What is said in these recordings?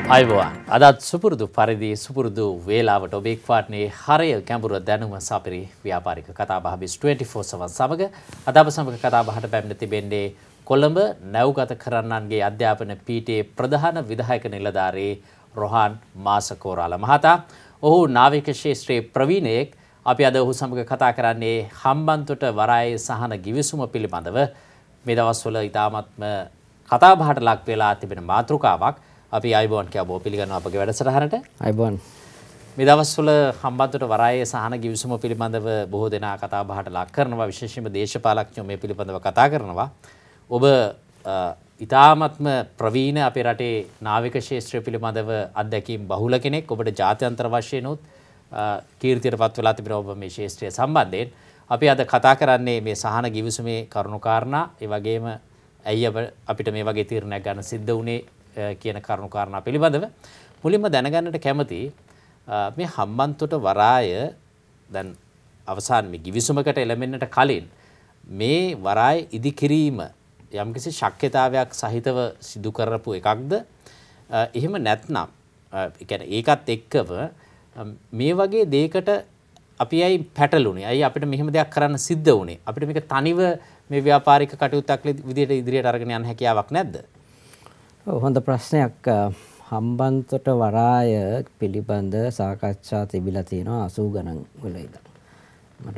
අයිබෝන් අදත් සුපුරුදු පරිදි සුපුරුදු වේලාවට ඔබ එක්වාටනේ හරය ගැඹුර දැනුම සපිරි ව්‍යාපාරික කතාබහ 24 සවන් සමග අද අප සමග කතාබහට පැමිණ තිබෙන්නේ කොළඹ නැව්ගත කරන්නන්ගේ අධ්‍යාපන පීඨයේ ප්‍රධාන විධායක නිලධාරී රොහාන් මාසකෝරාල මහතා. ඔහු නාවික ශාස්ත්‍රයේ ප්‍රවීණයෙක්. අපි අද ඔහු සමග කතා කරන්නේ හම්බන්තොට වරායේ සහන ගිවිසුම පිළිබඳව. මේ දවස්වල ඉතාමත්ම කතාබහට ලක් වෙලා තිබෙන මාතෘකාවක්. අපි අයිබෝන් කියවෝ පිළිගන්නවා අපගේ වැඩසටහනට. අයිබෝන්. මේ දවස්වල හම්බන්තොට වරායේ සහන ගිවිසුම පිළිබඳව බොහෝ දෙනා කතාබහට ලක් කරනවා. විශේෂයෙන්ම දේශපාලඥයෝ මේ පිළිබඳව කතා කරනවා. ඔබ ඉතාමත්ම ප්‍රවීණ අපේ රටේ නාවික ශාස්ත්‍රය පිළිබඳව අත්දැකීම් බහුල කෙනෙක්. ඔබට ජාත්‍යන්තර වශයෙන් උත් කීර්තියටපත් වෙලා තිබෙන ඔබ මේ ශාස්ත්‍රය සම්බන්ධයෙන් අපි අද කතා කරන්නේ මේ සහන ගිවිසුමේ කරුණු කාරණා, ඒ වගේම ඇයි අපිට මේ වගේ තීරණයක් ගන්න සිද්ධ වුණේ කියන කරුණු කාරණා පිළිබඳව. මුලින්ම දැනගන්නට කැමති මේ හම්බන්තොට වරාය දැන් අවසාන මේ ගිවිසුමකට එළඹෙන්නට කලින් මේ වරාය ඉදිකිරීම යම්කිසි ශක්්‍යතාවයක් සහිතව සිදු කරපු එකක්ද? එහෙම නැත්නම් ඒ කියන්නේ ඒකත් එක්කම මේ වගේ දෙයකට අපි ඇයි පැටළුනේ? ඇයි අපිට මෙහෙම දෙයක් කරන්න සිද්ධ වුනේ? අපිට මේක තනිව මේ ව්‍යාපාරික කටයුත්තක් විදිහට ඉදිරියට අරගෙන යන්න හැකියාවක් නැද්ද? හොඳ ප්‍රශ්නයක්. හම්බන්තොට වරාය පිළිබඳ සාකච්ඡා තිබිලා තියෙනවා 80 ගණන් වල ඉඳන්. මට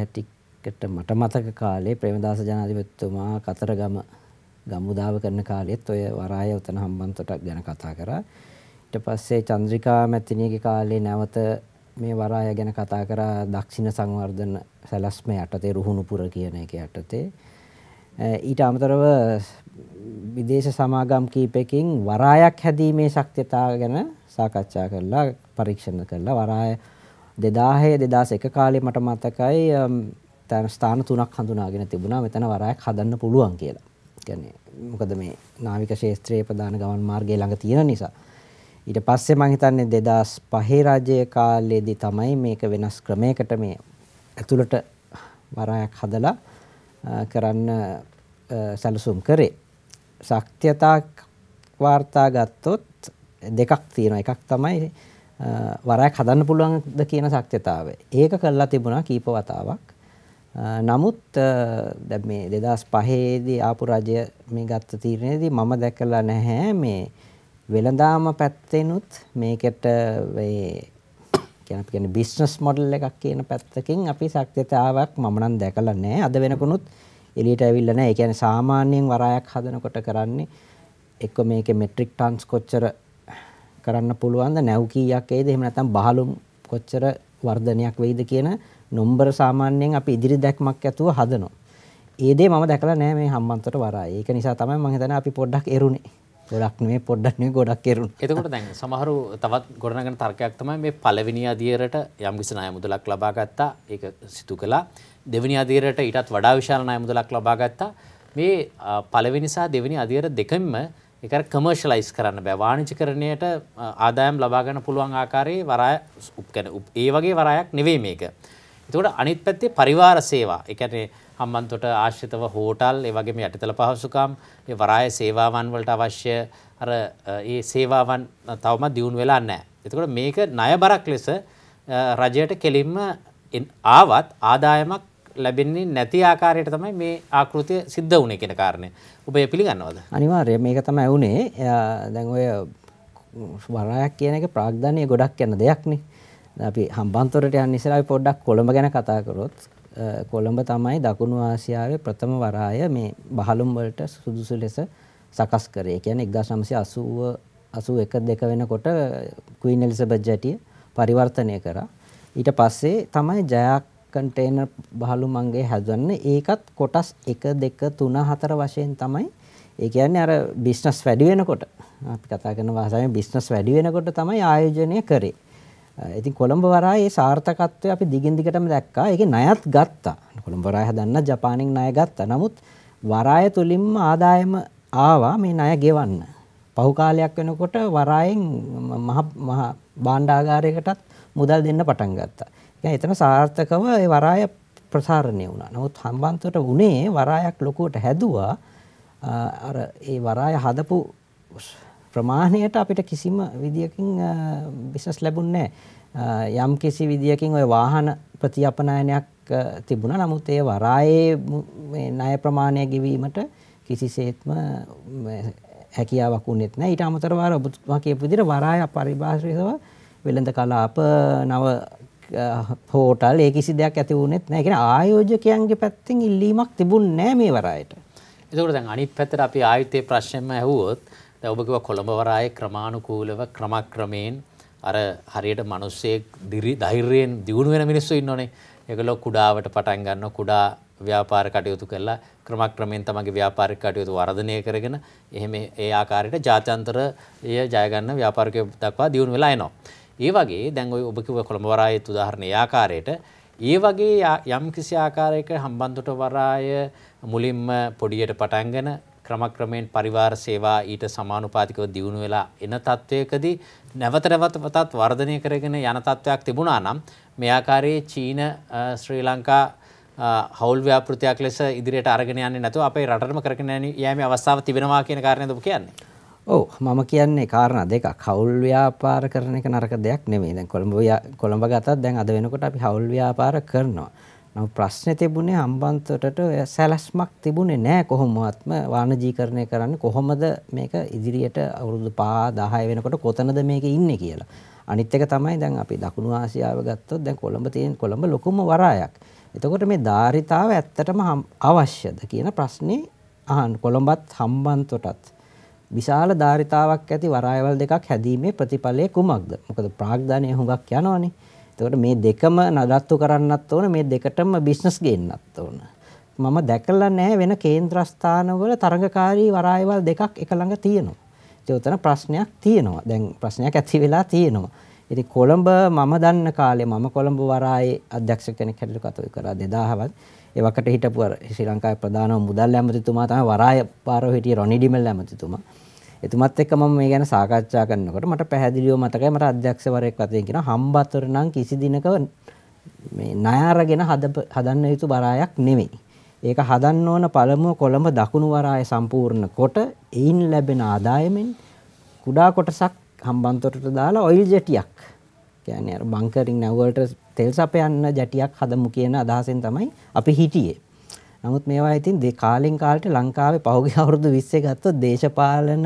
මතක කාලේ ප්‍රේමදාස ජනාධිපතිතුමා කතරගම ගම්මුදාව කරන කාලෙත් ඔය වරාය උතන හම්බන්තොට ගැන කතා කරා. ඊට පස්සේ චන්ද්‍රිකා මැතිණියගේ කාලේ නැවත මේ වරාය ගැන කතා කරා දක්ෂිණ සංවර්ධන සැලැස්ම යටතේ රුහුණුපුර කියන එක යටතේ. ඊට අමතරව විදේශ සමාගම් කීපකින් වරායක් හැදීමේ ශක්තියතාව ගැන සාකච්ඡා කරලා පරීක්ෂණ කරලා වරාය 2001 කාලේ මට මතකයි ස්ථාන 3ක් හඳුනාගෙන තිබුණා මෙතන වරායක් හදන්න පුළුවන් කියලා. කියන්නේ මොකද මේ නාවික ශාස්ත්‍රයේ ප්‍රධාන ගමන් මාර්ගය ළඟ තියෙන නිසා. ඊට පස්සේ මම හිතන්නේ 2005 රාජ්‍ය කාලේදී තමයි මේක වෙනස් ක්‍රමයකට මේ ඇතුළට වරායක් හදලා කරන්න සැලසුම් කරේ. ශක්තියතා වාර්තා ගත්තොත් දෙකක් තියෙනවා. එකක් තමයි වරායක් හදන්න පුළුවන්ද කියන ශක්තියතාවය. ඒක කළා තිබුණා කීප වතාවක්. නමුත් දැන් මේ 2005 දී ආපු රජය මේ ගත්ත තීරණයේදී මම දැකලා නැහැ මේ වෙළඳාම පැත්තෙනුත් මේකට කියන්නේ බිස්නස් මොඩල් එකක් කියන පැත්තකින් අපි ශක්තියතාවක් මම නම් දැකලා නැහැ. අද වෙනකුණුත් එළියට ඇවිල්ලා නැහැ. ඒ කියන්නේ සාමාන්‍යයෙන් වරායක් හදනකොට කරන්නේ එක්ක මේකේ මෙට්‍රික් ටන්ස් කොච්චර කරන්න පුළුවන්ද, නැව් කීයක් එයිද, එහෙම නැත්නම් බහලුම් කොච්චර වර්ධනයක් වෙයිද කියන නම්බර සාමාන්‍යයෙන් අපි ඉදිරි දැක්මක් ඇතුව හදනවා. ඒ දේ මම දැකලා නැහැ මේ හම්බන්තොට වරාය. ඒක නිසා තමයි මම හිතන්නේ අපි පොඩ්ඩක් එරුනේ. ගොඩක් එරුනේ. එතකොට දැන් සමහරු තවත් ගොඩනගන තර්කයක් තමයි මේ පළවෙනි අදියරට යම්කිසි ණය මුදලක් ලබා ගත්තා. ඒක සිදු කළා. දෙවෙනි අදියරට ඊටත් වඩා විශාල ණය මුදලක් ලබා ගත්තා. මේ පළවෙනි සහ දෙවෙනි අදියර දෙකෙන්ම ඒක කමර්ෂියලයිස් කරන්න බෑ. වාණිජකරණයට ආදායම් ලබා ගන්න පුළුවන් ආකාරයේ වරාය ඒ වගේ වරායක් නෙවෙයි මේක. එතකොට අනිත් පැත්තේ පරිවාර සේවා. ඒ කියන්නේ හම්බන්තොට ආශ්‍රිතව හෝටල්, ඒ වගේම යටිතල පහසුකම්, ඒ වරාය සේවාවන් වලට අවශ්‍ය ඒ සේවාවන් තවමත් දියුණු වෙලා නැහැ. එතකොට මේක ණය බරක් ලෙස රජයට කෙලින්ම ආවත් ආදායමක් ලැබෙන්නේ නැති ආකාරයට තමයි මේ ආකෘතිය සිද්ධ වුණේ කියන කාරණේ. ඔබ ඒ පිළිගන්නවද? අනිවාර්යයෙන් මේක තමයි වුණේ. දැන් ඔය වරායක් කියන එක ප්‍රාග්ධනීය ගොඩක් යන දෙයක්නේ. අපි හම්බන්තොටට යන්න ඉස්සෙල්ලා අපි පොඩ්ඩක් කොළඹ ගැන කතා කරොත් කොළඹ තමයි දකුණු ආසියාවේ ප්‍රථම වරාය මේ බහලුම් වලට සුදුසු ලෙස සකස් කරේ. ඒ කියන්නේ 1981 වෙනකොට ක්වීන් එලිසබෙත් ජැටිය පරිවර්තනය කරා. ඊට පස්සේ තමයි ජයක් කන්ටේනර් බහලුමන්ගේ හැදන්නේ. ඒකත් කොටස් 1 2 3 4 වශයෙන් තමයි. ඒ කියන්නේ අර බිස්නස් වැඩි වෙනකොට අපි කතා කරන භාෂාවෙන් බිස්නස් වැඩි වෙනකොට තමයි ආයෝජනය කරේ. ඉතින් කොළඹ වරායේ සාර්ථකත්වය අපි දිගින් දිගටම දැක්කා. ඒකේ ණයත් ගත්තා. කොළඹ වරාය හදන්න ජපානෙන් ණය ගත්තා. නමුත් වරාය තුලින්ම ආදායම ආවා මේ ණය ගෙවන්න. පහු කාලයක් වෙනකොට වරායෙන් මහ භාණ්ඩාගාරයකටත් මුදල් දෙන්න පටන් ගත්තා. එතන සාර්ථකව ඒ වරාය ප්‍රසාරණය වුණා. නමුත් හම්බන්තොට උනේ වරායක් ලොකුවට හැදුවා. අර ඒ වරාය හදපු ප්‍රමාණයට අපිට කිසිම විදියකින් බිස්නස් ලැබුණේ නැහැ. යම් කිසි විදියකින් ওই වාහන ප්‍රතිඅපනයනයක් තිබුණා. නමුත් ඒ වරායේ මේ ණය ප්‍රමාණය ගෙවීමට කිසිසේත්ම හැකියාවක් වුණෙත් නැහැ. ඊට අමතරව අර ඔබතුමා කියපු විදිහට වරාය පරිභාෂිතව වෙළඳ කලාප නව හෝටල් ඒ කිසි දෙයක් ඇති වුණෙත් නැහැ. ඒ කියන්නේ ආයෝජකයන්ගේ පැත්තෙන් ඉල්ලීමක් තිබුණේ නැහැ මේ වරායට. එතකොට දැන් අනිත් පැත්තට අපි ආයුත්තේ ප්‍රශ්නෙම ඇහුවොත් දැන් ඔබ කිව්වා කොළඹ වරායේ ක්‍රමානුකූලව ක්‍රමක්‍රමයෙන් අර හරියට මිනිස්සෙක් ධෛර්යයෙන් දියුණු වෙන මිනිස්සු ඉන්නෝනේ. ඒගොල්ලෝ කුඩාවට පටන් ගන්නවා කුඩා ව්‍යාපාර කටයුතු කරලා ක්‍රමක්‍රමයෙන් තමගේ ව්‍යාපාරික කටයුතු වර්ධනය කරගෙන එහෙම ඒ ආකාරයට ජාත්‍යන්තරය ජය ගන්න ව්‍යාපාරිකයෝ දක්වා දියුණු වෙලා එනවා. ඒ වගේ දැන් ඔය ඔබ කිව්ව කොළඹ වරායේ උදාහරණයේ ආකාරයට ඒ වගේ යම් කිසි ආකාරයක හම්බන්තොට වරාය මුලින්ම පොඩියට පටන්ගෙන ක්‍රමක්‍රමයෙන් පරිවාර සේවා ඊට සමානුපාතිකව දියුණු වෙලා එන තත්වයකදී නැවත නැවතත් වර්ධනය කරගෙන යන තත්වයක් තිබුණා නම් මේ ආකාරයේ චීන ශ්‍රී ලංකා හවුල් ව්‍යාපෘතියක් ලෙස ඉදිරියට අරගෙන යන්නේ නැතුව අපේ රටටම කරගෙන යෑමේ අවස්ථාව තිබෙනවා කියන කාරණේද ඔබ කියන්නේ? ඔව් මම කියන්නේ කාරණා දෙකක්. හවුල් ව්‍යාපාර කරන එක නරක දෙයක් නෙමෙයි. දැන් කොළඹ ගත්තත් දැන් අද වෙනකොට අපි හවුල් ව්‍යාපාර කරනවා. නමුත් ප්‍රශ්නේ තිබුණේ හම්බන්තොටට සැලැස්මක් තිබුණේ නැහැ කොහොමවත්ම වාණිජීකරණය කරන්නේ කොහොමද මේක ඉදිරියට අවුරුදු 5 10 වෙනකොට කොතනද මේක ඉන්නේ කියලා. අනිත් එක තමයි දැන් අපි දකුණු ආසියාව ගත්තොත් දැන් කොළඹ ලොකුම වරායක්. එතකොට මේ ධාරිතාව ඇත්තටම අවශ්‍යද කියන ප්‍රශ්නේ අහන්න. කොළඹත් හම්බන්තොටත් විශාල ධාරිතාවක් ඇති වරායවල් දෙකක් හැදීමේ ප්‍රතිඵලය කුමක්ද? මොකද ප්‍රාග්ධනය හුඟක් යනවනේ. එතකොට මේ දෙකම නඩත්තු කරන්නත් ඕන මේ දෙකටම බිස්නස් ගේන්නත් ඕන. මම දැකලා නැහැ වෙන කේන්ද්‍රස්ථානවල තරඟකාරී වරායවල් දෙකක් එක ළඟ තියෙනවා. ඒ උතන ප්‍රශ්නයක් තියෙනවා. දැන් ප්‍රශ්නයක් ඇති වෙලා තියෙනවා. ඉතින් කොළඹ මම දන්න කාලේ මම කොළඹ වරායේ අධ්‍යක්ෂ කෙනෙක් හැටියට කටයුතු කරා 2000 ඒ වකට හිටපු ශ්‍රී ලංකාවේ ප්‍රධානම මුදල් ඇමතිතුමා තමයි වරාය පාරෝ හිටියේ රොනි ඩිමෙල් ඇමතිතුමා. එතුමත් එක්ක මම මේ ගැන සාකච්ඡා කරනකොට මට පැහැදිලිව මතකයි මට අධ්‍යක්ෂවරයෙක් වශයෙන් කියන හම්බන්තොට නම් කිසි දිනක මේ ණය අරගෙන හදන්න යුතු වරායක් නෙමෙයි. ඒක හදන්න ඕන පළමුව කොළඹ දකුණු වරාය සම්පූර්ණ කොට එයින් ලැබෙන ආදායමෙන් කුඩා කොටසක් හම්බන්තොටට දාලා ඔයිල් ජෙටියක් කියන්නේ අර බංකරින් නැවවලට තෙල් සපයන්න ජැටියක් හදමු කියන අදහසෙන් තමයි අපි හිටියේ. නමුත් මේවා ඉතින් කාලෙන් කාලට ලංකාවේ පහුගිය අවුරුදු 20 ගත්තොත් දේශපාලන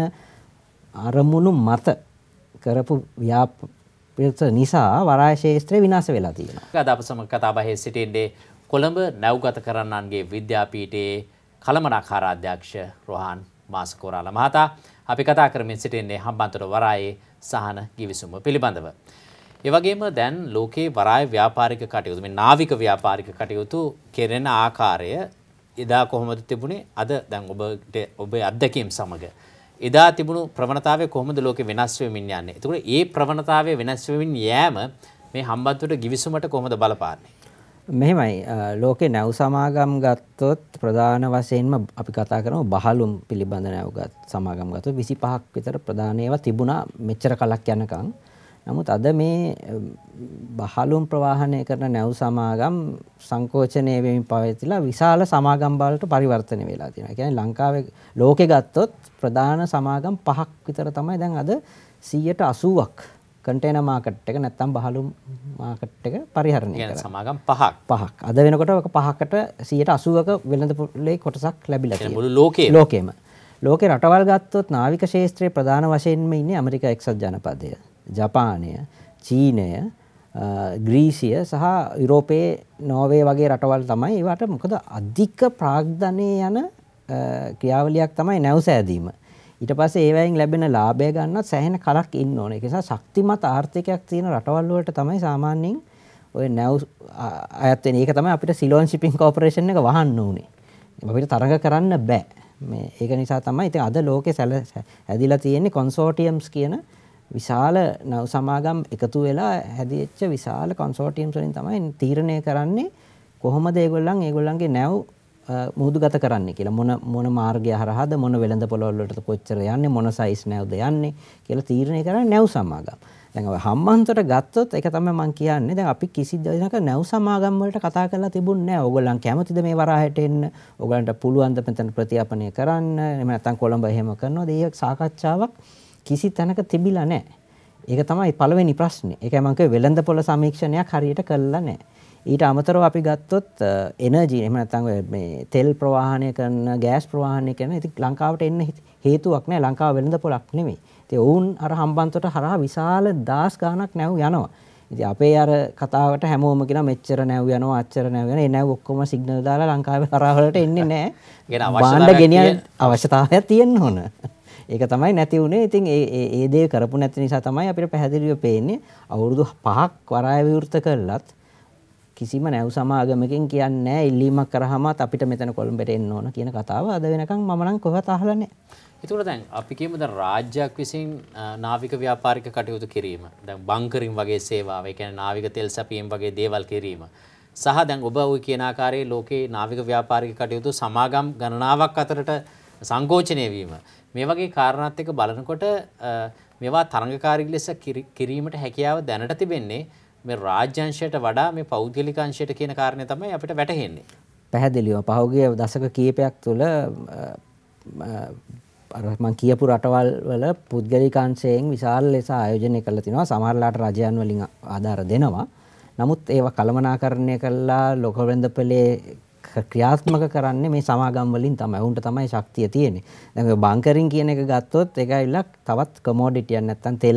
අරමුණු මත කරපු ව්‍යාපෘත නිසා වරාය ශාස්ත්‍රය විනාශ වෙලා තියෙනවා. අද අප සමග කතා බහේ සිටින්නේ කොළඹ නැව්ගත කරන්නන්ගේ විද්‍යාපීඨයේ කළමනාකාර අධ්‍යක්ෂ රෝහන් මාසකෝරාල මහතා. අපි කතා කරමින් සිටින්නේ හම්බන්තොට වරායේ සහන ගිවිසුම පිළිබඳව. ඒ වගේම දැන් ලෝකේ වරාය ව්‍යාපාරික කටයුතු මේ නාවික ව්‍යාපාරික කටයුතු කෙරෙන ආකාරය එදා කොහොමද තිබුණේ අද දැන් ඔබේ අත්දැකීම් සමග එදා තිබුණු ප්‍රවණතාවය කොහොමද ලෝකේ වෙනස් වෙමින් යන්නේ? එතකොට ඒ ප්‍රවණතාවය වෙනස් වෙමින් යෑම මේ හම්බන්තොට ගිවිසුමට කොහොමද බලපාන්නේ? මෙහෙමයි ලෝකේ නැව් සමාගම් ගත්තොත් ප්‍රධාන වශයෙන්ම අපි කතා කරමු බහලුම් පිළිබඳ නැව්ගත් සමාගම් ගත්තොත් 25ක් විතර ප්‍රධාන ඒවා තිබුණා මෙච්චර කලක් යනකම්. නමුත් අද මේ බහලුම් ප්‍රවාහනය කරන නැව් සමාගම් සංකෝචනය වෙමින් පවතිලා විශාල සමාගම් වලට පරිවර්තනය වෙලා තියෙනවා. ඒ කියන්නේ ලංකාවේ ලෝකේ ගත්තොත් ප්‍රධාන සමාගම් 5ක් විතර තමයි දැන් අද 180ක් කන්ටේනර් මාකට් එක නැත්තම් බහලුම් මාකට් එක පරිහරණය කරනවා. සමාගම් 5ක්. අද වෙනකොට ඔක 5කට 180ක වෙළඳපොලේ කොටසක් ලැබිලා තියෙනවා. මුළු ලෝකෙම. ලෝකේ රටවල් ගත්තොත් නාවික ශාස්ත්‍රයේ ප්‍රධාන වශයෙන්ම ඉන්නේ ඇමරිකා එක්සත් ජනපදය, ජපානය, චීනය, ග්‍රීසිය සහ යුරෝපයේ නෝර්වේ වගේ රටවල් තමයි. ඒවට මොකද අධික ප්‍රාග්ධනයේ යන ක්‍රියාවලියක් තමයි නැව් සෑදීම. ඊට පස්සේ ඒවයින් ලැබෙන ලාභය ගන්නත් සෑහෙන කලක් ඉන්න ඕනේ. ඒක නිසා ශක්තිමත් ආර්ථිකයක් තියෙන රටවල් වලට තමයි සාමාන්‍යයෙන් ඔය නැව් අයත් වෙන්නේ. ඒක තමයි අපිට සිලෝන් ෂිපින් කෝපරේෂන් එක වහන්න ඕනේ. අපිට තරඟ කරන්න බෑ. මේ ඒක නිසා තමයි ඉතින් අද ලෝකේ හැදිලා තියෙන්නේ කොන්සෝටියම්ස් කියන විශාල නැව් සමාගම් එකතු වෙලා හැදිච්ච විශාල කොන්සෝටියම්ස් වලින් තමයි තීරණය කරන්නේ කොහොමද ඒගොල්ලන්ගේ නැව් මුහුදුගත කරන්නේ කියලා. මොන මාර්ගය හරහාද මොන වෙළඳ පොළවල් වලට කොච්චර යන්නේ මොන සයිස් නැව්ද යන්නේ කියලා තීරණය කරන්නේ නැව් සමාගම්. දැන් ඔය හම්බන්තොට ගත්තොත් ඒක තමයි මම කියන්නේ. දැන් අපි කිසි දිනක නැව් සමාගම් වලට කතා කරලා තිබුණේ නැහැ. ඕගොල්ලන් කැමතිද මේ වරායට එන්න? ඕගොල්ලන්ට පුළුවන් ද මෙතන ප්‍රතිඅපනය කරන්න? එහෙම නැත්නම් කොළඹ එහෙම කරනවද? ඒ සාකච්ඡාවක් කිසි තැනක තිබිලා නැහැ. ඒක තමයි පළවෙනි ප්‍රශ්නේ. ඒකයි මම කිව්වේ වෙළඳපොළ සමීක්ෂණයක් හරියට කළා නැහැ. ඊට අමතරව අපි ගත්තොත් එනර්ජි එහෙම නැත්නම් මේ තෙල් ප්‍රවාහනය කරන ගෑස් ප්‍රවාහනය කරන ඉතින් ලංකාවට එන්න හේතුවක් නැහැ. ලංකාව වෙළඳපොළක් නෙමෙයි. ඉතින් ඔවුන් අර හම්බන්තොට හරහා විශාල දාස් ගාණක් නැව් යනවා. ඉතින් අපේ අර කතාවට හැමෝම කියන මෙච්චර නැව් යනවා අච්චර නැව් යනවා. ඒ නැව් ඔක්කොම සිග්නල් දාලා ලංකාවේ හරහා වලට එන්නේ නැහැ. භාණ්ඩ ගෙනියන්න අවශ්‍යතාවයක් තියෙන්න ඕන. ඒක තමයි නැති වුණේ. ඉතින් ඒ දේ කරපු නැති නිසා තමයි අපිට පැහැදිලිව පේන්නේ අවුරුදු 5ක් වරාය විවෘත කළත් කිසිම නැව් සමාගමකින් කියන්නේ නැහැ ඉල්ලීමක් කරාමත් අපිට මෙතන කොළඹට එන්න ඕන කියන කතාව අද වෙනකන් මම නම් කොහෙවත් අහලා නැහැ. ඒතකොට දැන් අපි කියමු දැන් රාජ්‍යයක් විසින් නාවික ව්‍යාපාරික කටයුතු කිරීම. දැන් බංකරින් වගේ සේවාව, ඒ කියන්නේ නාවික තෙල් සැපීම වගේ දේවල් කිරීම. සහ දැන් ඔබ ඔය කියන ආකාරයේ ලෝකේ නාවික ව්‍යාපාරික කටයුතු සමාගම් ගණනාවක් අතරට සංකෝචනය වීම. මේ වගේ කාරණාත් එක්ක බලනකොට මේවා තරංගකාරී ලෙස කිරීමට හැකියාව දැනට තිබෙන්නේ මේ රාජ්‍ය අංශයට වඩා මේ පෞද්ගලික අංශයට කියන කාරණේ තමයි අපිට වැටහෙන්නේ. පැහැදිලිව පහුගිය දශක කීපයක් තුළ අර මම කියපු රටවල් වල පුද්ගලික අංශයෙන් විශාල ලෙස ආයෝජනය කරලා තිනවා. සමහරලාට රජයන් වලින් ආධාර දෙනවා. නමුත් ඒවා කළමනාකරණය කළා ලෝක වෙළඳපොලේ ක්‍රියාත්මක කරන්නේ මේ සමාගම් වලින් තමයි. උන්ට තමයි ශක්තිය තියෙන්නේ. දැන් ඔය බංකරින් කියන එක ගත්තොත් ඒක ඇවිල්ලා තවත් කමෝඩිටි එකක් නැත්තම් තෙල්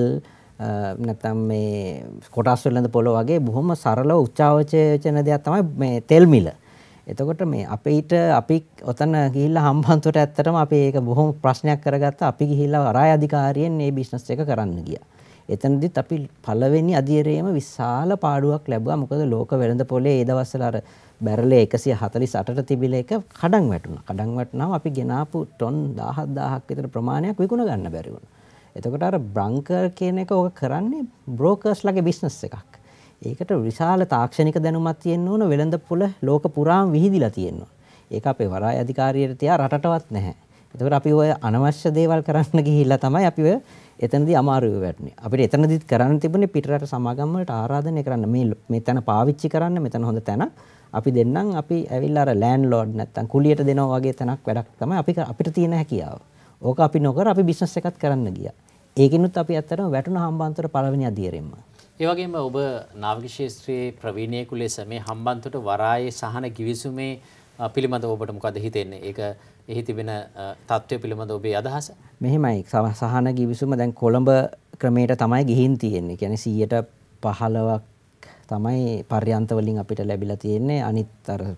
නැත්තම් මේ කොටස් වෙළඳපොළ වගේ බොහොම සරල උච්චාවචන දෙයක් තමයි මේ තෙල් මිල. එතකොට මේ අපි ඔතන ගිහිල්ලා හම්බන්තොට ඇත්තටම අපි ඒක බොහොම ප්‍රශ්නයක් කරගත්තා. අපි ගිහිල්ලා වරාය අධිකාරියෙන් මේ බිස්නස් එක කරන්න ගියා. එතනදිත් අපි පළවෙනි අධීරයේම විශාල පාඩුවක් ලැබුවා. මොකද ලෝක වෙළඳපොලේ ඒ දවස්වල අර බැරලේ 148ට තිබිලා එක කඩන් වැටුණා. කඩන් වැටුණාම අපි ගෙනාපු ටොන් 17000ක් විතර ප්‍රමාණයක් විකුණ ගන්න බැරි වුණා. එතකොට අර බ්‍රංකර් කියන එක ඔක කරන්නේ බ්‍රෝකර්ස්ලාගේ බිස්නස් එකක්. ඒකට විශාල තාක්ෂණික දැනුමක් තියෙන්න ඕන. වෙළඳපොළ ලෝක පුරාම විහිදිලා තියෙන්න ඕන. ඒක අපේ වරාය අධිකාරියට තියා රටටවත් නැහැ. එතකොට අපි ඔය අනවශ්‍ය දේවල් කරන්න ගිහිල්ලා තමයි අපි ඔය එතනදී අමාරුවේ වැටුනේ. අපිට එතනදිත් කරන්න තිබුණේ පිටරට සමාගම් වලට ආරාධනය කරන්න මේ තැන පාවිච්චි කරන්න මෙතන හොඳ තැනක්. අපි දෙන්නම් අපි ඇවිල්ලා අර ලෑන්ඩ්ලෝඩ් නැත්තම් කුලියට දෙනවා වගේ තැනක් වැඩක් තමයි අපිට තියෙන හැකියාව. ඕක අපි නොකර අපි බිස්නස් එකක් කරන්න ගියා. ඒකිනුත් අපි ඇත්තටම වැටුණ හම්බන්තොට පළවෙනි අධීරෙම්ම. ඒ වගේම ඔබ නාවික ශාස්ත්‍රයේ ප්‍රවීණයෙකු ලෙස මේ හම්බන්තොට වරායේ සහන කිවිසුමේ පිළිබඳව ඔබට මොකද හිතෙන්නේ? ඒක එහි තිබෙන තත්ත්වය පිළිබඳව ඔබේ අදහස? මෙහෙමයි සහන කිවිසුම දැන් කොළඹ ක්‍රමයට තමයි ගිහින් තියෙන්නේ. කියන්නේ 15ක් තමයි පර්යන්ත වලින් අපිට ලැබිලා තියෙන්නේ. අනිත් අර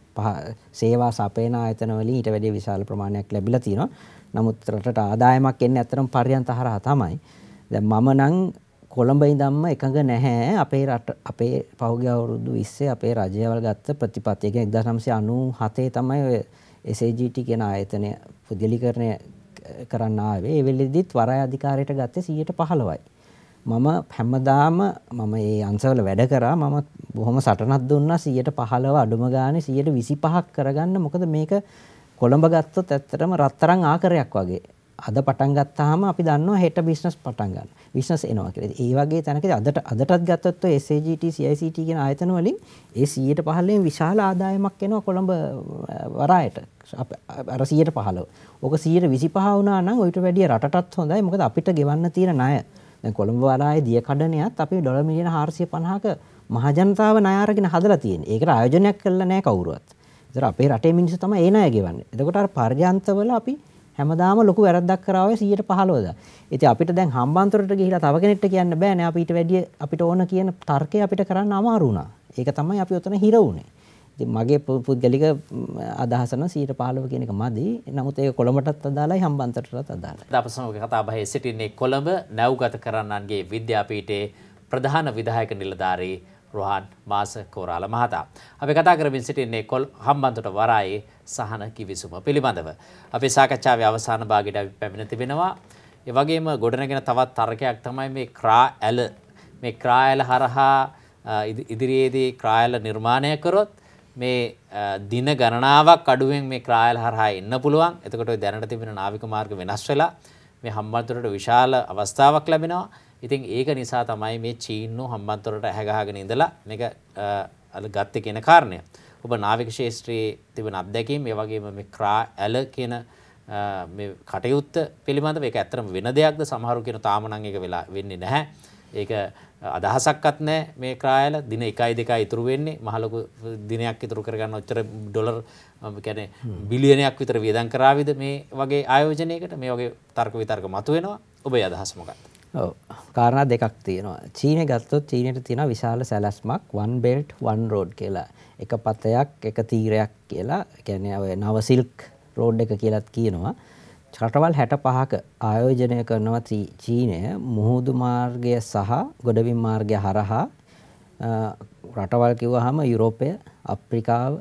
සේවා සපයන ආයතන වලින් ඊට වැඩිය විශාල ප්‍රමාණයක් ලැබිලා තියෙනවා. නමුත් රටට ආදායමක් එන්නේ අතරම පර්යන්ත හරහා තමයි. දැන් මම නම් කොළඹ ඉඳන්ම එකඟ නැහැ අපේ රට අපේ පහුගිය අවුරුදු 20 අපේ රජයවල් ගත්ත ප්‍රතිපත්තිය. ඒ කියන්නේ 1997 තමයි ඔය SAGT කියන ආයතනය පුද්ගලීකරණය කරන්න ආවේ. ඒ වෙලෙදිත් වරාය අධිකාරියට ගත්තේ 15%යි. මම හැමදාම මම මේ අංශවල වැඩ කරා. මම බොහොම සටනක් දුන්නා 15% අඩුම ගානේ 25%ක් කරගන්න. මොකද මේක කොළඹ ගත්තොත් ඇත්තටම රත්තරන් ආකරයක් වගේ. අද පටන් ගත්තාම අපි දන්නවා හෙට බිස්නස් පටන් ගන්න. බිස්නස් එනවා කියලා. ඒ වගේ තැනකදී අදටත් ගත්තොත් ඔය SAGT CICT කියන ආයතන වලින් ඒ 100% විශාල ආදායමක් එනවා කොළඹ වරායට. අර 115. ඕක 125 වුණා නම් ඊට වැඩිය රටටත් හොඳයි. මොකද අපිට ගෙවන්න තියෙන ණය දැන් කොළඹ වරායේ දිය කඩනයත් අපි ඩොලර් මිලියන 450ක මහජනතාව ණය අරගෙන හදලා තියෙන්නේ. ඒකට ආයෝජනයක් කළා නැහැ කවුරුවත්. ඒතර අපේ රටේ මිනිස්සු තමයි ඒ ණය ගෙවන්නේ. එතකොට අර පර්යන්තවල අපි හැමදාම ලොකු වැරද්දක් කරා ඔය 115. ඉතින් අපිට දැන් හම්බන්තොටට ගිහිලා තව කෙනෙක්ට කියන්න බෑ නේ අපිට වැඩි අපිට ඕන කියන තර්කය අපිට කරන්න අමාරු වුණා. ඒක තමයි අපි උතන හිර වුණේ. ඉතින් මගේ පුද්ගලික අදහස නම් 115 කියන එක මදි. නමුත් ඒක කොළඹටත් අදාළයි හම්බන්තොටටත් අදාළයි. අප සමග කතා බහේ සිටින්නේ කොළඹ නැව්ගත කරන්නන්ගේ විද්‍යාපීඨයේ ප්‍රධාන විධායක නිලධාරී රොහාන් මාස කෝරාල මහතා. අපි කතා කරමින් සිටින්නේ හම්බන්තොට වරායේ සහන කිවිසුම පිළිබඳව. අපේ සාකච්ඡාවේ අවසාන භාගයට අපි පැමිණ තිබෙනවා. ඒ වගේම ගොඩනගෙන තවත් තර්කයක් තමයි මේ ක්‍රා ඇල හරහා ඉදිරියේදී ක්‍රා ඇල නිර්මාණය කරොත් මේ දින ගණනාවක් අඩුවෙන් මේ ක්‍රා ඇල හරහා එන්න පුළුවන්. එතකොට ඔය දැනට තිබෙන නාවික මාර්ග වෙනස් වෙලා මේ හම්බන්තොටට විශාල අවස්ථාවක් ලැබෙනවා. ඉතින් ඒක නිසා තමයි මේ චීන්නෝ හම්බන්තොටට ඇහැගහගෙන ඉඳලා මේක ගත්තේ කියන කාරණය. ඔබ නාවික ශාස්ත්‍රයේ තිබෙන අත්දැකීම් ඒ වගේම මේ ක්‍රා ඇල කියන මේ කටයුත්ත පිළිබඳව ඒක ඇත්තටම වෙන දෙයක්ද සමහරු කියන තාම නම් ඒක වෙලා වෙන්නේ නැහැ. ඒක අදහසක්වත් නැහැ මේ ක්‍රායල දින 1යි 2යි ඉතුරු වෙන්නේ මහ ලොකු දිනයක් ඉතුරු කරගන්න ඔච්චර ඩොලර් කියන්නේ බිලියනයක් විතර වියදම් කරාවිද මේ වගේ ආයෝජනයකට මේ වගේ තර්ක විතර්ක මතුවෙනවා. ඔබේ අදහස මොකක්ද? ඔව් කාරණා දෙකක් තියෙනවා. චීනේ ගත්තොත් චීනෙට තියෙනවා විශාල සැලැස්මක් one belt one road කියලා. එක පතයක් එක තීරයක් කියලා. කියන්නේ ඔය නව සිල්ක් රෝඩ් එක කියලාත් කියනවා. රටවල් 65ක ආයෝජනය කරනවා චීනය මුහුදු මාර්ගය සහ ගොඩබිම් මාර්ගය හරහා රටවල් කිව්වහම යුරෝපය, අප්‍රිකාව,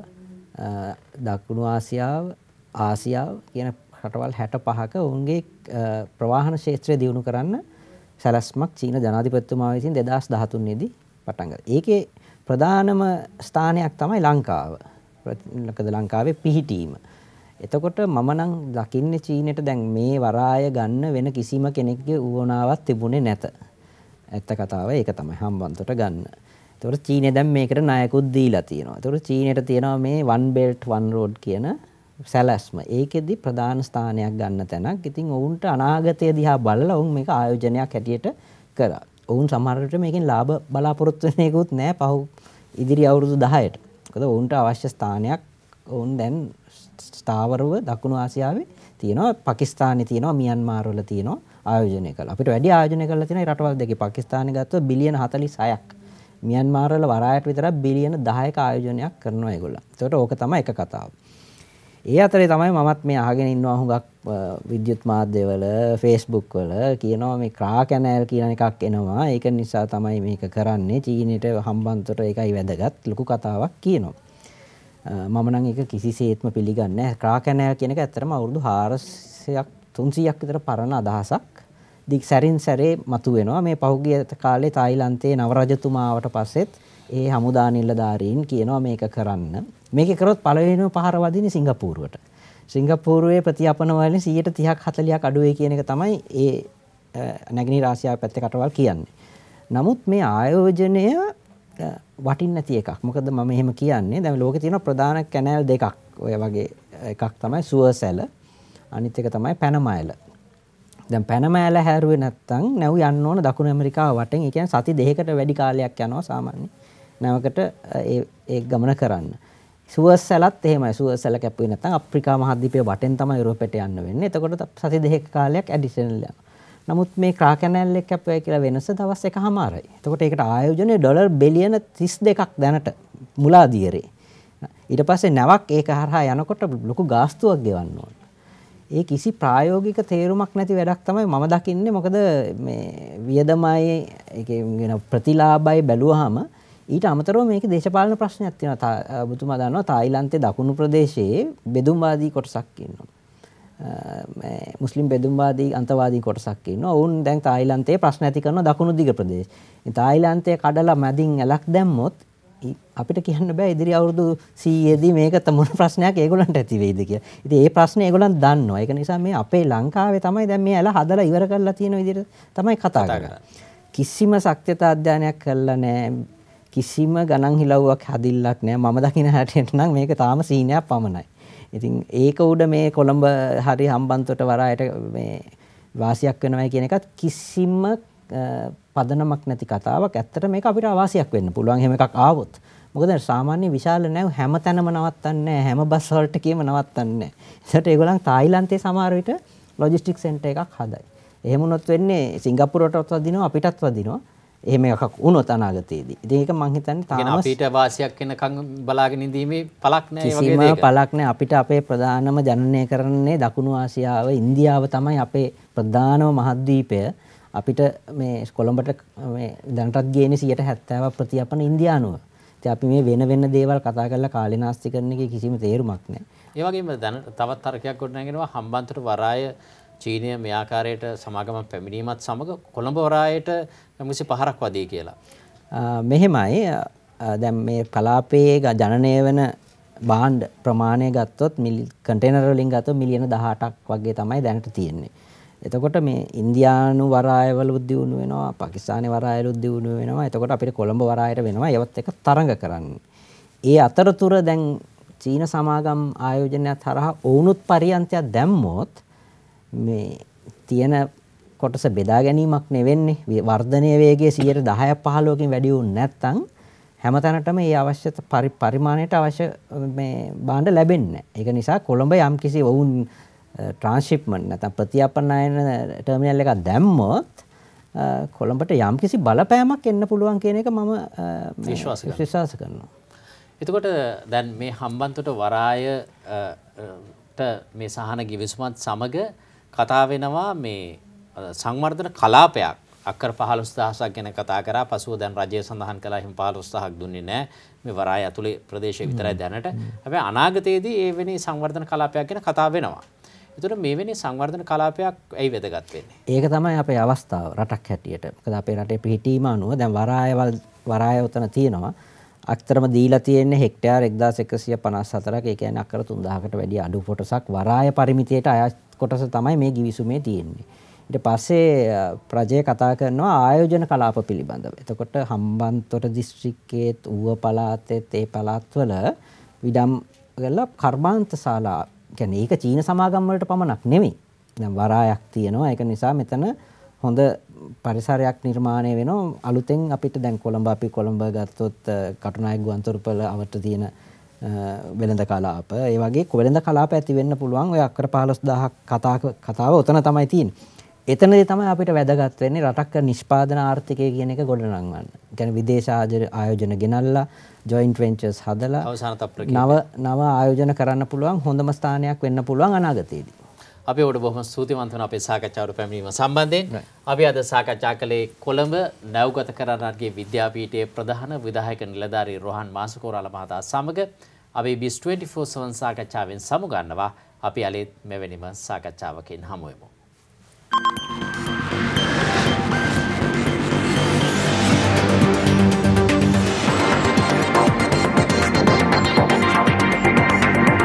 දකුණු ආසියාව, ආසියාව කියන රටවල් 65ක ඔවුන්ගේ ප්‍රවාහන ක්ෂේත්‍රය දියුණු කරන්න සැලැස්මක් චීන ජනාධිපතිතුමා විසින් 2013 දී පටන් ගත්තා. ඒකේ ප්‍රධානම ස්ථානයක් තමයි ලංකාව. ලංකාවේ පිහිටීම. එතකොට මම නම් දකින්නේ චීනෙට දැන් මේ වරාය ගන්න වෙන කිසිම කෙනෙක්ගේ උවමනාවක් තිබුණේ නැත. ඇත්ත කතාව ඒක තමයි හම්බන්තොට ගන්න. එතකොට චීනේ දැන් මේකට ණයකුත් දීලා තියෙනවා. එතකොට චීනෙට තියෙනවා මේ one belt one road කියන සැලැස්ම. ඒකෙදි ප්‍රධාන ස්ථානයක් ගන්න තැනක්. ඉතින් ඔවුන්ට අනාගතය දිහා බලලා ඔවුන් මේක ආයෝජනයක් හැටියට කරා. ඔවුන් සමහර විට මේකෙන් ලාභ බලාපොරොත්තු වෙන එකකුත් නැහැ පහු ඉදිරි අවුරුදු 10ට. මොකද ඔවුන්ට අවශ්‍ය ස්ථානයක් ඔවුන් දැන් ස්ථාවරව දකුණු ආසියාවේ තියෙනවා, පාකිස්තානයේ තියෙනවා, මියන්මාර් වල තියෙනවා ආයෝජනය කළා. අපිට වැඩි ආයෝජනය කරලා තියෙන රටවල් දෙකේ පාකිස්තානය ගත්තොත් බිලියන 46ක්. මියන්මාර් වල වරායට විතරක් බිලියන 10ක ආයෝජනයක් කරනවා ඒගොල්ලෝ. ඒකට ඕක තමයි එක කතාව. ඒ අතරේ තමයි මමත් මේ අහගෙන ඉන්නවා හුඟක් විද්‍යුත් මාධ්‍යවල, Facebook වල කියනවා මේ ක්‍රා කැනල් කියන එකක් එනවා. ඒක නිසා තමයි මේක කරන්නේ. චීනෙට හම්බන්තොට ඒකයි වැදගත් ලොකු කතාවක් කියනවා. මම නම් ඒක කිසිසේත්ම පිළිගන්නේ නැහැ. ක්‍රා කැනල් කියන එක ඇත්තටම අවුරුදු 400ක් 300ක් විතර පරණ අදහසක්. සැරින් සැරේ මතුවෙනවා. මේ පහුගිය කාලේ තායිලන්තයේ නව රජතුමාවට පස්සෙත් ඒ හමුදා නිලධාරීන් කියනවා මේක කරන්න. මේක කරොත් පළවෙනිම පහර වදින්නේ සිංගප්පූරුවට. සිංගප්පූරුවේ ප්‍රතිඅපන වලින් 30ක් 40ක් අඩු වෙයි කියන එක තමයි ඒ නැගෙනහිර ආසියාව පැත්තේ කටවල් කියන්නේ. නමුත් මේ ආයෝජනය වටින්නේ නැති එකක්. මොකද මම එහෙම කියන්නේ දැන් ලෝකේ තියෙන ප්‍රධාන කැනල් දෙකක්. ඔය වගේ එකක් තමයි සුවසැල, අනිත් එක තමයි පැනමයිල. දැන් පැනමයිල හැරුවේ නැත්තම් නැව් යන්න ඕන දකුණු ඇමරිකාව වටෙන්. ඒ කියන්නේ සති දෙකකට වැඩි කාලයක් යනවා සාමාන්‍ය නැවකට ඒ ගමන කරන්න. සුවසැලත් එහෙමයි. සුවසැල කැපුවේ නැත්තම් අප්‍රිකා මහද්වීපයේ වටෙන් තමයි යුරෝපයට යන්න වෙන්නේ. එතකොට සති දෙකක කාලයක් ඇඩිෂනල් යනවා. නමුත් මේ ක්‍රා කැනල් එක කැපුවයි කියලා වෙනස දවස් එකමාරයි. එතකොට ඒකට ආයෝජනයේ ඩොලර් බිලියන 32ක් දැනට මුලාදීරේ. ඊට පස්සේ නැවක් ඒක හරහා යනකොට ලොකු ගාස්තුවක් ගෙවන්න ඕන. ඒ කිසි ප්‍රායෝගික තේරුමක් නැති වැඩක් තමයි මම දකින්නේ. මොකද මේ වියදමයි ඒකේ ප්‍රතිලාභයි බැලුවාම ඊට අමතරව මේකේ දේශපාලන ප්‍රශ්නයක් තියෙනවා. ඔබතුමා දන්නවා තායිලන්තයේ දකුණු ප්‍රදේශයේ බෙදුම්වාදී කොටසක් ඉන්නවා. මුස්ලිම් බෙදුම්වාදී අන්තවාදී කොටසක් ඉන්නවා. ඔවුන් දැන් තායිලන්තයේ ප්‍රශ්න ඇති කරන දකුණු දිග ප්‍රදේශ. තායිලන්තයේ කඩලා මැදින් ඇලක් දැම්මොත් අපිට කියන්න බෑ ඉදිරි අවුරුදු 100දී මේක මොන ප්‍රශ්නයක් ඒගොල්ලන්ට ඇති වෙයිද කියලා. ඉතින් ඒ ප්‍රශ්නේ ඒගොල්ලන් දන්නවා. ඒක නිසා මේ අපේ ලංකාවේ තමයි දැන් මේ ඇල හදලා ඉවර කරලා තියෙන විදිහට තමයි කතා කරන්නේ. කිසිම ශක්තියතා අධ්‍යයනයක් කරලා නැහැ. කිසිම ගණන් හිලව්වක් හදිල්ලක් නැහැ. මම දකින හැටියට නම් මේක තාම සීනයක් පමණයි. ඉතින් ඒක උඩ මේ කොළඹ හරි හම්බන්තොට වරායට මේ වාසියක් වෙනවා කියන එකත් කිසිම පදනමක් නැති කතාවක්. ඇත්තට මේක අපිට අවාසියක් වෙන්න පුළුවන් එහෙම එකක් ආවොත්. මොකද සාමාන්‍ය විශාල නැව් හැම තැනම නවත්තන්නේ නැහැ. හැම බස් වලට කීම නවත්තන්නේ නැහැ. ඒකට ඒගොල්ලන් තායිලන්තයේ සමහර විට ලොජිස්ටික් සෙන්ටර් එකක් හදයි. එහෙම වුණොත් වෙන්නේ සිංගප්පූරුවටත් වදිනවා අපිටත් වදිනවා. එහෙම එකක් වුණොත් අනාගතයේදී. ඉතින් ඒක මං හිතන්නේ තාම අපිට වාසියක් වෙනකන් බලාගෙන ඉඳීමේ පළක් නැහැ වගේ දෙයක්. කිසිම පළක් නැහැ. අපිට අපේ ප්‍රධානම ජනනය කරන්නේ දකුණු ආසියාව, ඉන්දියාව තමයි අපේ ප්‍රධානම මහද්වීපය. අපිට මේ කොළඹට මේ දැනටත් ගේන්නේ 70% ප්‍රතිඅපන ඉන්දියානුව. ඉතින් අපි මේ වෙන දේවල් කතා කරලා කාලේ නාස්ති කරන එකේ කිසිම තේරුමක් නැහැ. ඒ වගේම දැන් තවත් තර්කයක් ගොඩනගෙනවා හම්බන්තොට වරාය චීනය මේ ආකාරයට සමාගම පැමිණීමත් සමග කොළඹ වරායට මුසි පහරක් වදී කියලා. මෙහෙමයි දැන් මේ කලාපයේ ජනනය වෙන භාණ්ඩ ප්‍රමාණය ගත්තොත් කන්ටේනර් වලින් ගත්තොත් මිලියන 18ක් වගේ තමයි දැනට තියෙන්නේ. එතකොට මේ ඉන්දියානු වරායවලුත් දියුණු වෙනවා, පාකිස්තානයේ වරායවලුත් දියුණු වෙනවා. එතකොට අපිට කොළඹ වරායට වෙනවා ඒවත් එක තරඟ කරන්න. ඒ අතරතුර දැන් චීන සමාගම් ආයෝජනයත් හරහා ඔවුනුත් පරියන්තයක් දැම්මොත් මේ තියෙන කොටස බෙදා ගැනීමක් නෙවෙන්නේ වර්ධනයේ වේගය 10% 15කින් වැඩි වුනේ නැත්නම් හැමතැනටම මේ අවශ්‍ය පරිමාණයට අවශ්‍ය මේ භාණ්ඩ ලැබෙන්නේ නැහැ. ඒක නිසා කොළඹ යම්කිසි වුන් ට්‍රාන්ස්ෂිප්මන්ට් නැත්නම් ප්‍රතිඅපනයන ටර්මිනල් එකක් දැම්මොත් කොළඹට යම්කිසි බලපෑමක් එන්න පුළුවන් කියන එක මම විශ්වාස කරනවා. එතකොට දැන් මේ හම්බන්තොට වරායට මේ සහන ගිවිසුමත් සමග කතා වෙනවා මේ සංවර්ධන කලාපයක් අක්කර 15000ක් ගැන කතා කරා. පසුව දැන් රජය සඳහන් කළා එහෙම 15000ක් දුන්නේ නැහැ. මේ වරාය ඇතුලේ ප්‍රදේශය විතරයි දැනට. හැබැයි අනාගතයේදී ඒ වෙනි සංවර්ධන කලාපයක් ගැන කතා වෙනවා. එතකොට මේ වෙනි සංවර්ධන කලාපයක් ඇයි වැදගත් වෙන්නේ? ඒක තමයි අපේ අවස්ථාව රටක් හැටියට. මොකද අපේ රටේ පිහිටීම අනුව දැන් වරාය උතන තියෙනවා. අක්තරම දීලා තියෙන්නේ හෙක්ටයාර් 1154ක්. ඒ කියන්නේ අක්කර 3000කට වැඩි අඩු කොටසක් වරාය පරිමිතියට අයත් කොටස තමයි මේ ගිවිසුමේ තියෙන්නේ. ඊට පස්සේ ප්‍රජය කතා කරනවා ආයෝජන කලාප පිළිබඳව. එතකොට හම්බන්තොට දිස්ත්‍රික්කයේත් ඌව පළාතෙත් ඒ පළාත්වල විඩම් කරලා කර්මාන්ත ශාලා කියන්නේ ඒක චීන සමාගම් වලට පමණක් නෙමෙයි. දැන් වරායක් තියෙනවා. ඒක නිසා මෙතන හොඳ පරිසරයක් නිර්මාණය වෙනවා. අලුතෙන් අපිට දැන් කොළඹ ගත්තොත් කටුනායක ගුවන්තොටුපළ අවට තියෙන වෙළඳ කලාප. ඒ වගේ වෙළඳ කලාප ඇති වෙන්න පුළුවන්. ඔය අක්කර 15000ක් කතාව උතන තමයි තියෙන්නේ. එතනදී තමයි අපිට වැදගත් වෙන්නේ රටක නිෂ්පාදන ආර්ථිකය කියන එක ගොඩනංවන්න. කියන්නේ විදේශ ආයෝජන ගෙනල්ලා ජොයින්ට් වෙන්චර්ස් හදලා නව ආයෝජන කරන්න පුළුවන් හොඳම ස්ථානයක් වෙන්න පුළුවන් අනාගතයේදී. අපි ඔබට බොහොම ස්තුතිවන්ත වෙනවා අපේ සාකච්ඡාවට පැමිණීම සම්බන්ධයෙන්. අපි අද සාකච්ඡා කළේ කොළඹ නැව්ගත කරනාගේ විද්‍යාපීඨයේ ප්‍රධාන විධායක නිලධාරී රෝහන් මාසකෝරාල මහතා සමග අපි BIS 24/7 සාකච්ඡාවෙන් සමුගන්නවා. අපි අලෙත් මෙවැනිම සාකච්ඡාවකින් හමු වෙමු.